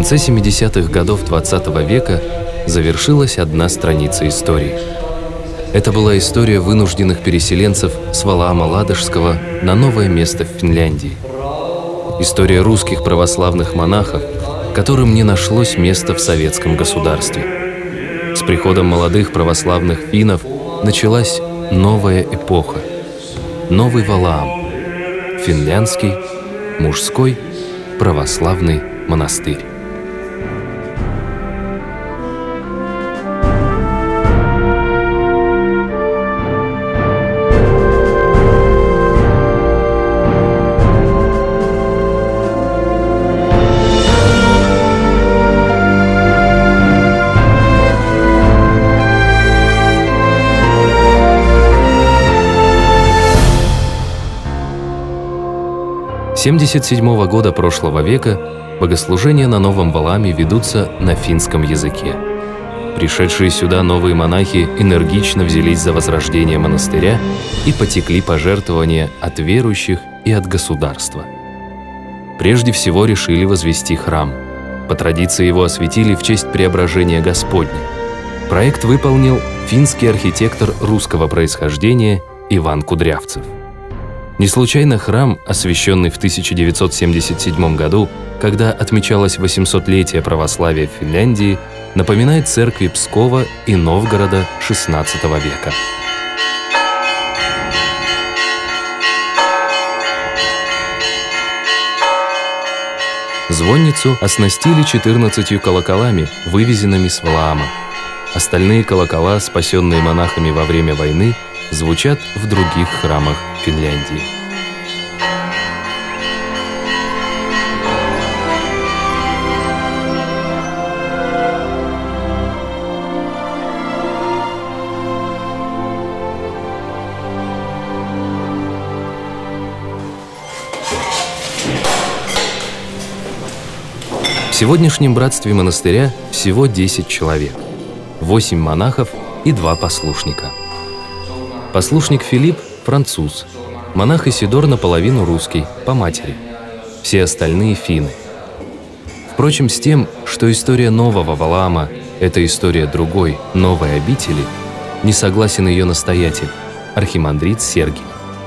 конце 70-х годов XX века завершилась одна страница истории. Это была история вынужденных переселенцев с Валаама Ладожского на новое место в Финляндии. История русских православных монахов, которым не нашлось места в советском государстве. С приходом молодых православных финнов началась новая эпоха. Новый Валаам. Финляндский мужской православный монастырь. С 1977 года прошлого века богослужения на Новом Валааме ведутся на финском языке. Пришедшие сюда новые монахи энергично взялись за возрождение монастыря и потекли пожертвования от верующих и от государства. Прежде всего решили возвести храм. По традиции его осветили в честь преображения Господня. Проект выполнил финский архитектор русского происхождения Иван Кудрявцев. Не случайно храм, освященный в 1977 году, когда отмечалось 800-летие православия в Финляндии, напоминает церкви Пскова и Новгорода XVI века. Звонницу оснастили 14 колоколами, вывезенными с Валаама. Остальные колокола, спасенные монахами во время войны, звучат в других храмах Финляндии. В сегодняшнем братстве монастыря всего 10 человек, 8 монахов и 2 послушника. Послушник Филипп – француз, монах Исидор наполовину русский, по матери. Все остальные – финны. Впрочем, с тем, что история нового Валаама – это история другой, новой обители, не согласен ее настоятель, архимандрит Сергий.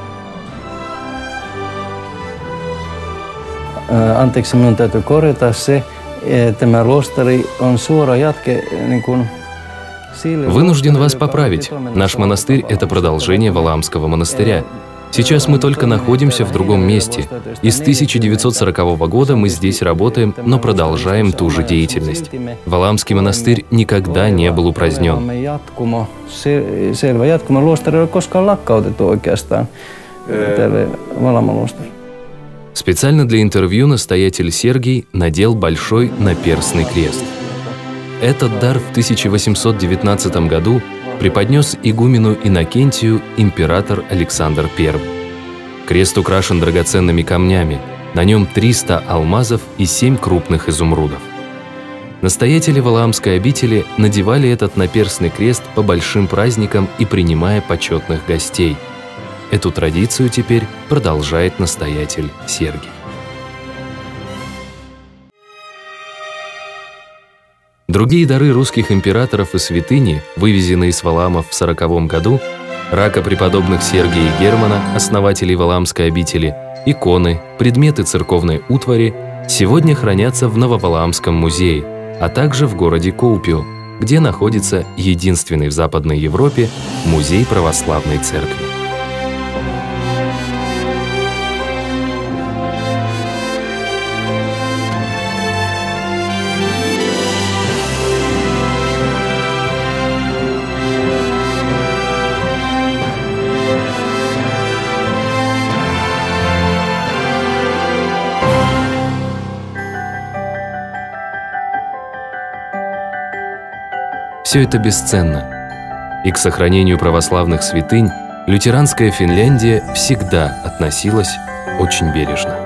Anteeksi, minun täytyy korjata se, tämä luostari on suora jatke niin kuin. Вынужден вас поправить. Наш монастырь – это продолжение Валаамского монастыря. Сейчас мы только находимся в другом месте. И с 1940 года мы здесь работаем, но продолжаем ту же деятельность. Валаамский монастырь никогда не был упразднен. Специально для интервью настоятель Сергий надел большой наперстный крест. Этот дар в 1819 году преподнес игумену Иннокентию император Александр I. Крест украшен драгоценными камнями, на нем 300 алмазов и 7 крупных изумрудов. Настоятели Валаамской обители надевали этот наперстный крест по большим праздникам и принимая почетных гостей. Эту традицию теперь продолжает настоятель Сергий. Другие дары русских императоров и святыни, вывезенные из Валаама в 1940 году, рака преподобных Сергия и Германа, основателей Валаамской обители, иконы, предметы церковной утвари, сегодня хранятся в Нововалаамском музее, а также в городе Куопио, где находится единственный в Западной Европе музей православной церкви. Все это бесценно. И к сохранению православных святынь лютеранская Финляндия всегда относилась очень бережно.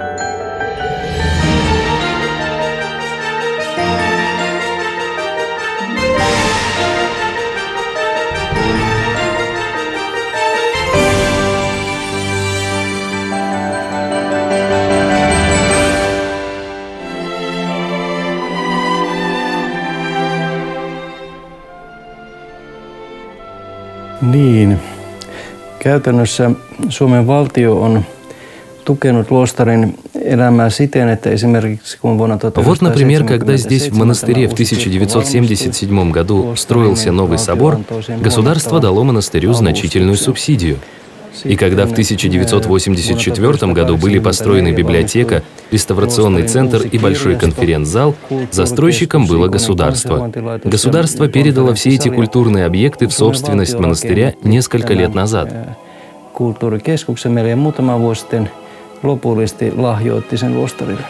Käytännössä Suomen valtio on tukenut Luostarin elämää siten, että esimerkiksi kun vuonna 1977 Вот, например, когда здесь, в монастыре, в 1977 году строился новый собор, государство дало монастырю значительную субсидию. И когда в 1984 году были построены библиотека, реставрационный центр и большой конференц-зал, застройщиком было государство. Государство передало все эти культурные объекты в собственность монастыря несколько лет назад. Kulttuurikeskuksemme muutama vuosi sitten lopullisesti lahjoitti sen Luostarille.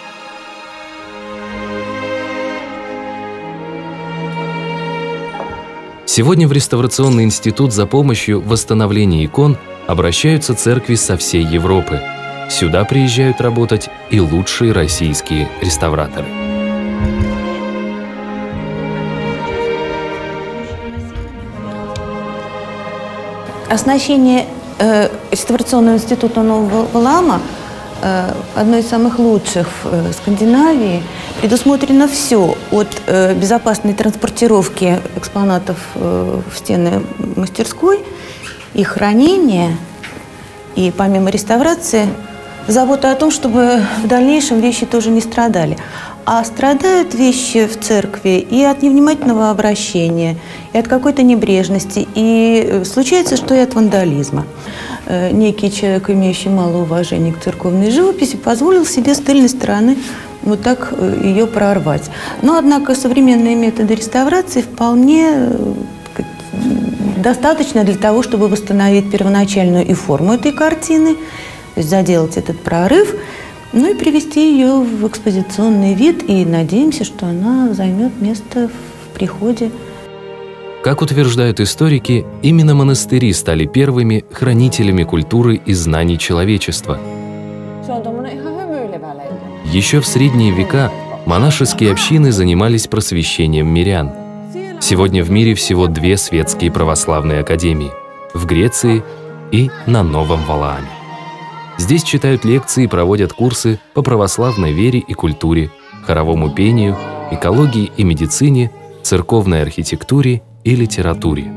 Сегодня в реставрационный институт за помощью в восстановлении икон обращаются церкви со всей Европы. Сюда приезжают работать и лучшие российские реставраторы. Оснащение реставрационного института Нового Валаама, одно из самых лучших в Скандинавии, предусмотрено все от безопасной транспортировки экспонатов в стены мастерской, их хранения и, помимо реставрации, забота о том, чтобы в дальнейшем вещи тоже не страдали. А страдают вещи в церкви и от невнимательного обращения, и от какой-то небрежности, и случается, что и от вандализма. Некий человек, имеющий мало уважения к церковной живописи, позволил себе с тыльной стороны вот так ее прорвать. Но, однако, современные методы реставрации вполне достаточно для того, чтобы восстановить первоначальную и форму этой картины, то есть заделать этот прорыв, ну и привести ее в экспозиционный вид, и надеемся, что она займет место в приходе. Как утверждают историки, именно монастыри стали первыми хранителями культуры и знаний человечества. Еще в средние века монашеские общины занимались просвещением мирян. Сегодня в мире всего 2 светские православные академии – в Греции и на Новом Валааме. Здесь читают лекции и проводят курсы по православной вере и культуре, хоровому пению, экологии и медицине, церковной архитектуре и литературе.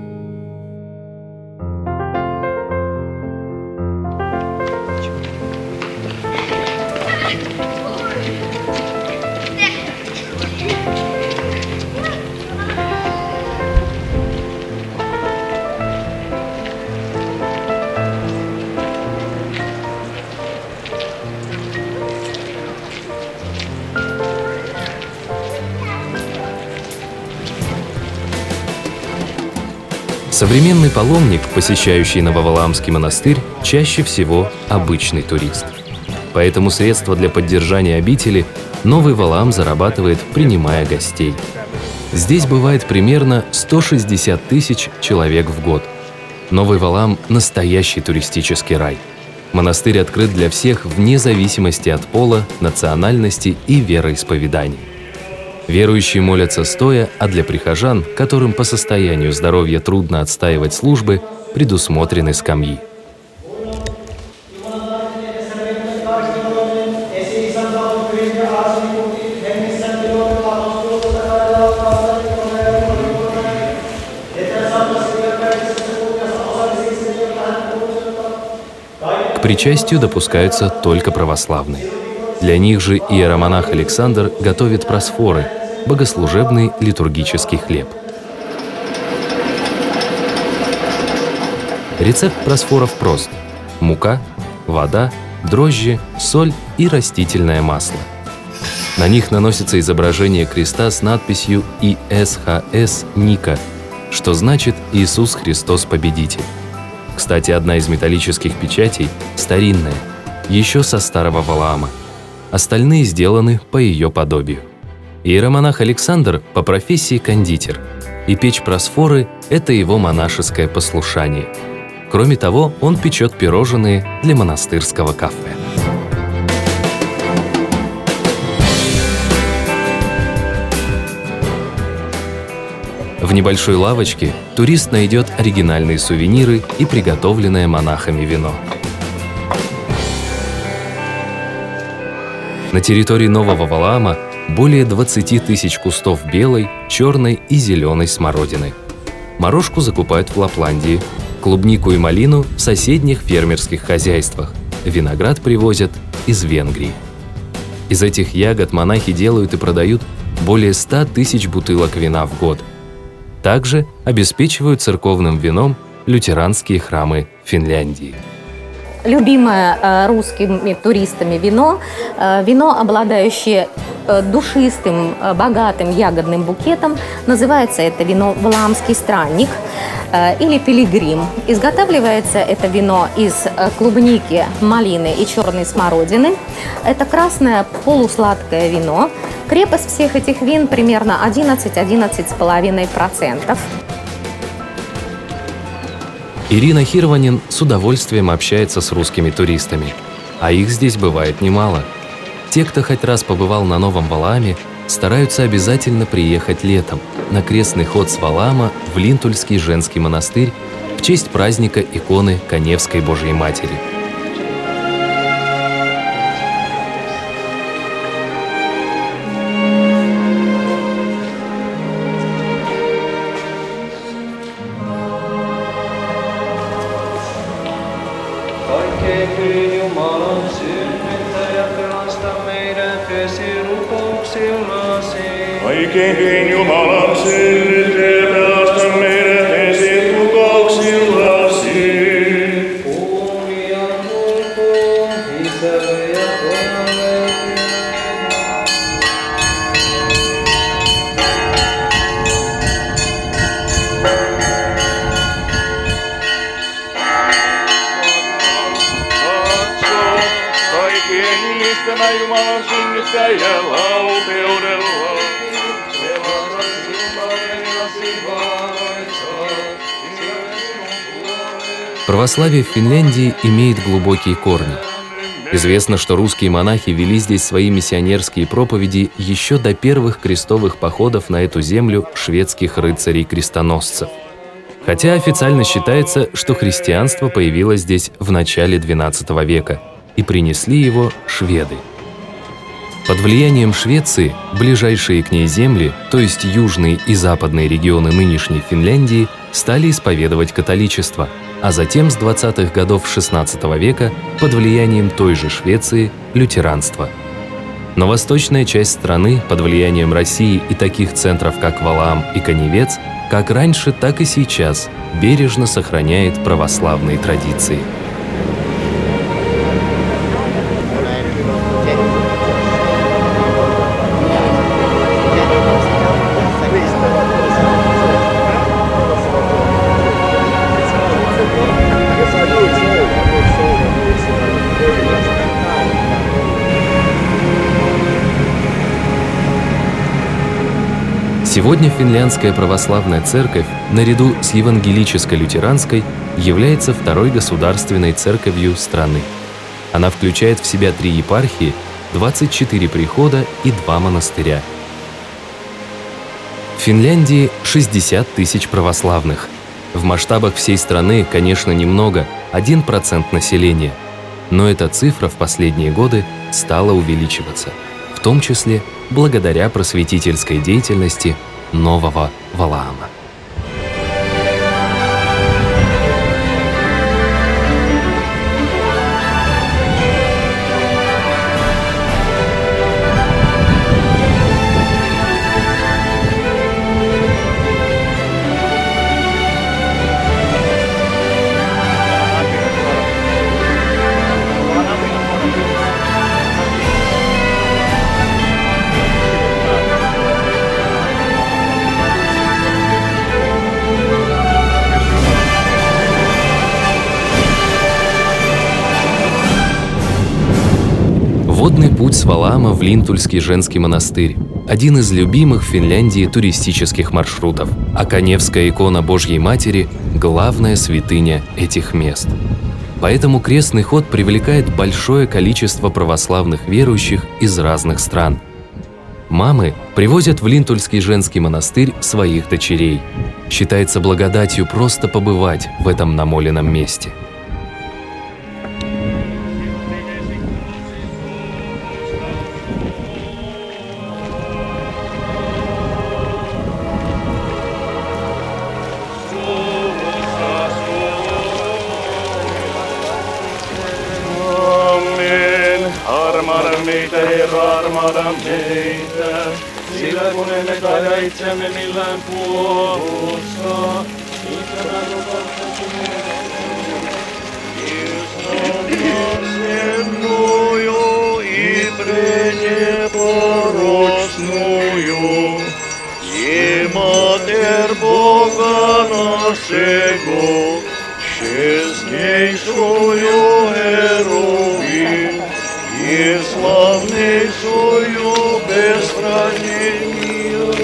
Современный паломник, посещающий Нововалаамский монастырь, чаще всего обычный турист. Поэтому средства для поддержания обители Новый Валаам зарабатывает, принимая гостей. Здесь бывает примерно 160 тысяч человек в год. Новый Валаам – настоящий туристический рай. Монастырь открыт для всех вне зависимости от пола, национальности и вероисповедания. Верующие молятся стоя, а для прихожан, которым по состоянию здоровья трудно отстаивать службы, предусмотрены скамьи. К причастию допускаются только православные. Для них же иеромонах Александр готовит просфоры – богослужебный литургический хлеб. Рецепт просфоров прост – мука, вода, дрожжи, соль и растительное масло. На них наносится изображение креста с надписью «ИСХС Ника», что значит «Иисус Христос Победитель». Кстати, одна из металлических печатей старинная, еще со старого Валаама. Остальные сделаны по ее подобию. Иеромонах Александр по профессии кондитер, и печь просфоры – это его монашеское послушание. Кроме того, он печет пирожные для монастырского кафе. В небольшой лавочке турист найдет оригинальные сувениры и приготовленное монахами вино. На территории Нового Валаама более 20 тысяч кустов белой, черной и зеленой смородины. Морожку закупают в Лапландии, Клубнику и малину в соседних фермерских хозяйствах. Виноград привозят из Венгрии. Из этих ягод монахи делают и продают более 100 тысяч бутылок вина в год. Также обеспечивают церковным вином лютеранские храмы Финляндии. Любимое русскими туристами вино, обладающее душистым, богатым ягодным букетом. Называется это вино «Валаамский странник» или «Пилигрим». Изготавливается это вино из клубники, малины и черной смородины. Это красное полусладкое вино. Крепость всех этих вин примерно 11–11,5%. Ирина Хирванин с удовольствием общается с русскими туристами, а их здесь бывает немало. Те, кто хоть раз побывал на Новом Валааме, стараются обязательно приехать летом на крестный ход с Валаама в Линтульский женский монастырь в честь праздника иконы Каневской Божьей Матери. Oikein Jumalan synnyt, pelasta meidät esirukouksillasi. Kunnia tulkoon Isälle ja Pojalle. Katso, kaikkien ylistämä Jumalan synnyttäjä laupeudella. Православие в Финляндии имеет глубокие корни. Известно, что русские монахи вели здесь свои миссионерские проповеди еще до первых крестовых походов на эту землю шведских рыцарей-крестоносцев. Хотя официально считается, что христианство появилось здесь в начале XII века, и принесли его шведы. Под влиянием Швеции ближайшие к ней земли, то есть южные и западные регионы нынешней Финляндии, стали исповедовать католичество, а затем с 20-х годов XVI века под влиянием той же Швеции – лютеранство. Но восточная часть страны под влиянием России и таких центров, как Валаам и Каневец, как раньше, так и сейчас бережно сохраняет православные традиции. Сегодня Финляндская православная церковь, наряду с евангелическо-лютеранской, является второй государственной церковью страны. Она включает в себя 3 епархии, 24 прихода и 2 монастыря. В Финляндии 60 тысяч православных. В масштабах всей страны, конечно, немного, 1% населения. Но эта цифра в последние годы стала увеличиваться, в том числе благодаря просветительской деятельности Нового Валаама. Водный путь с Валаама в Линтульский женский монастырь – один из любимых в Финляндии туристических маршрутов, а Каневская икона Божьей Матери – главная святыня этих мест. Поэтому крестный ход привлекает большое количество православных верующих из разных стран. Мамы привозят в Линтульский женский монастырь своих дочерей. Считается благодатью просто побывать в этом намоленном месте. meitä, Herra, armahda meitä. Sillä kun emme taida itseämme millään puolustaa, Mater Boga naszego, wszystniejszою heroi, i sławniejszою bezstranieniu.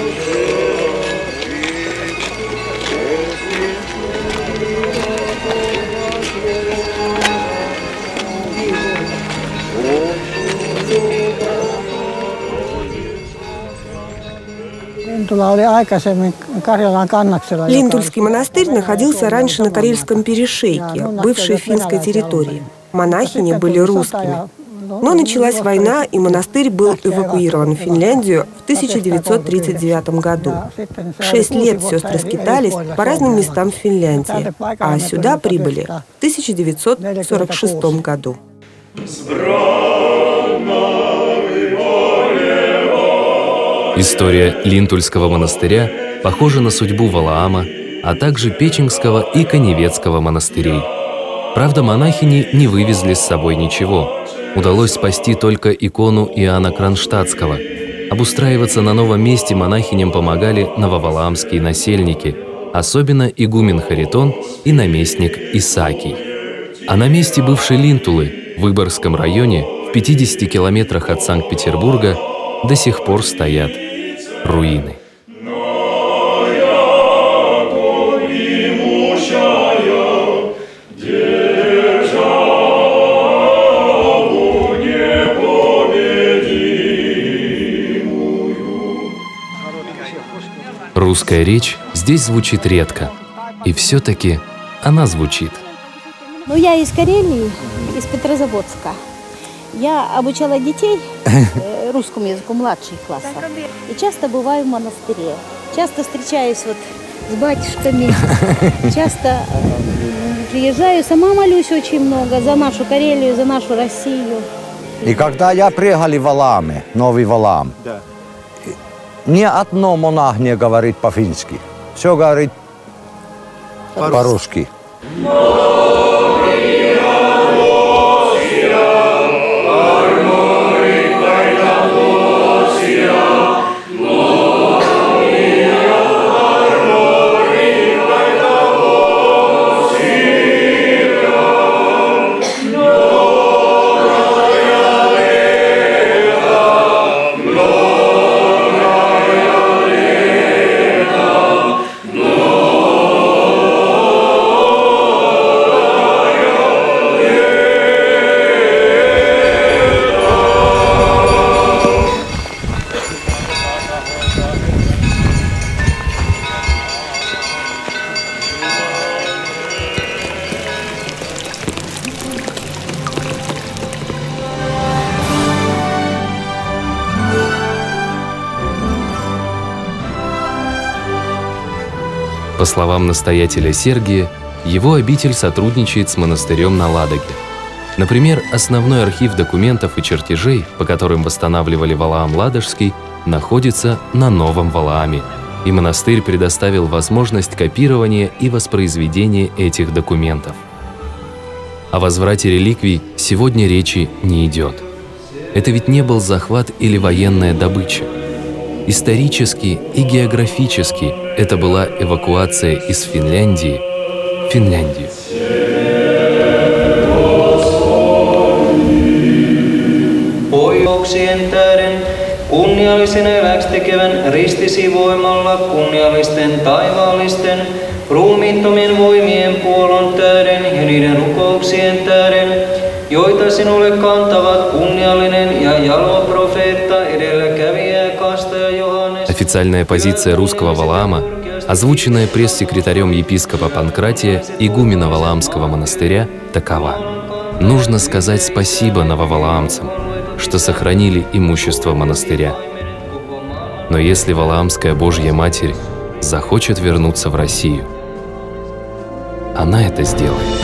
Линтульский монастырь находился раньше на Карельском перешейке, бывшей финской территории. Монахини были русскими. Но началась война, и монастырь был эвакуирован в Финляндию в 1939 году. 6 лет сестры скитались по разным местам в Финляндии, а сюда прибыли в 1946 году. История Линтульского монастыря похожа на судьбу Валаама, а также Печенгского и Каневецкого монастырей. Правда, монахини не вывезли с собой ничего. Удалось спасти только икону Иоанна Кронштадтского. Обустраиваться на новом месте монахиням помогали нововалаамские насельники, особенно игумен Харитон и наместник Исаакий. А на месте бывшей Линтулы, в Выборгском районе, в 50 километрах от Санкт-Петербурга, до сих пор стоят руины. Русская речь здесь звучит редко, и все-таки она звучит. Ну, я из Карелии, из Петрозаводска. Я обучала детей русскому языку младших классов. И часто бываю в монастыре. Часто встречаюсь вот с батюшками. Часто приезжаю, сама молюсь очень много за нашу Карелию, за нашу Россию. И когда я приехал в Валааме, Новый Валаам, ни одно монах не говорит по-фински. Все говорит по-русски. По словам настоятеля Сергия, его обитель сотрудничает с монастырем на Ладоге. Например, основной архив документов и чертежей, по которым восстанавливали Валаам Ладожский, находится на Новом Валааме, и монастырь предоставил возможность копирования и воспроизведения этих документов. О возврате реликвий сегодня речи не идет. Это ведь не был захват или военная добыча. Исторически и географически это была эвакуация из Финляндии в Финляндию. Poikkeuksien tähden kunniallisen eläksi tekevän ristisi voimalla kunniallisten taivaallisten ruumiittomien voimien puolon tähden ja niiden rukouksien tähden, joita sinulle kantavat kunniallinen ja jalo profeetta edelläkävijä kastaja Johannes. Официальная позиция русского Валаама, озвученная пресс-секретарем епископа Панкратия, игумена Валаамского монастыря, такова. Нужно сказать спасибо нововалаамцам, что сохранили имущество монастыря. Но если Валаамская Божья Матерь захочет вернуться в Россию, она это сделает.